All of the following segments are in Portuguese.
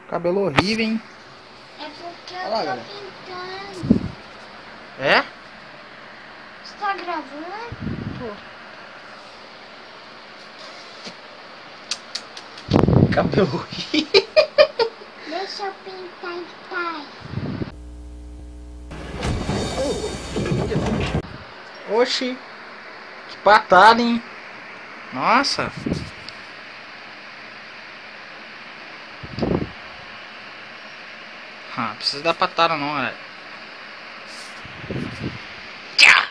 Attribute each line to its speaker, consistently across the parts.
Speaker 1: Cabelo horrível, hein?
Speaker 2: É porque eu
Speaker 1: Olha lá,
Speaker 2: tô
Speaker 1: galera.
Speaker 2: pintando.
Speaker 1: É?
Speaker 2: Você tá gravando?
Speaker 1: Cabelo horrível.
Speaker 2: Deixa eu pintar em paz.
Speaker 1: Oxi. Que patada, hein? Nossa. Ah, precisa dar patada não, galera. Tchá!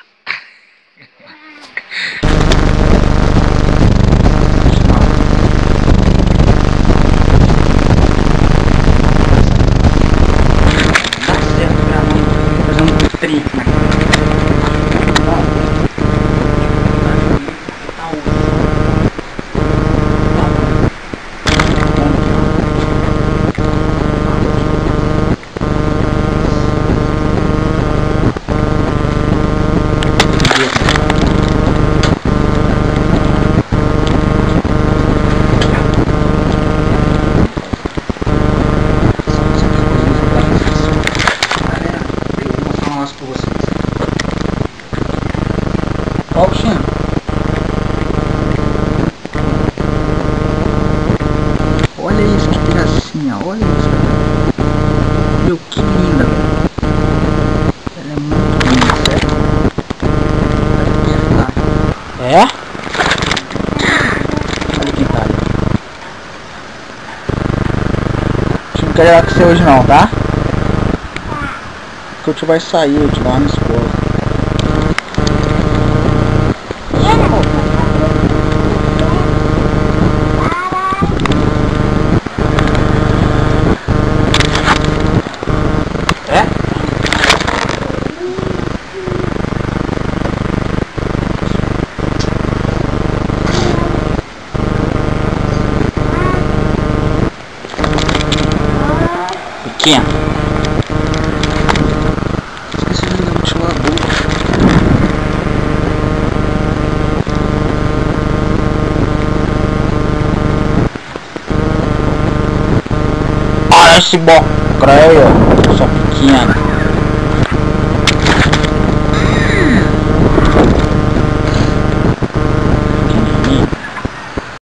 Speaker 1: Ó, Xinha. Olha isso, que gracinha. Olha isso, cara. Meu, que linda, velho. Ela é muito linda, certo? É? Olha quem tá ali. A gente não quer jogar com você hoje não, tá? Porque o tio vai sair, o tio vai lá na escola. Pequeno. Esqueci de ligar o ventilador. Olha esse bocreio, sua pequena.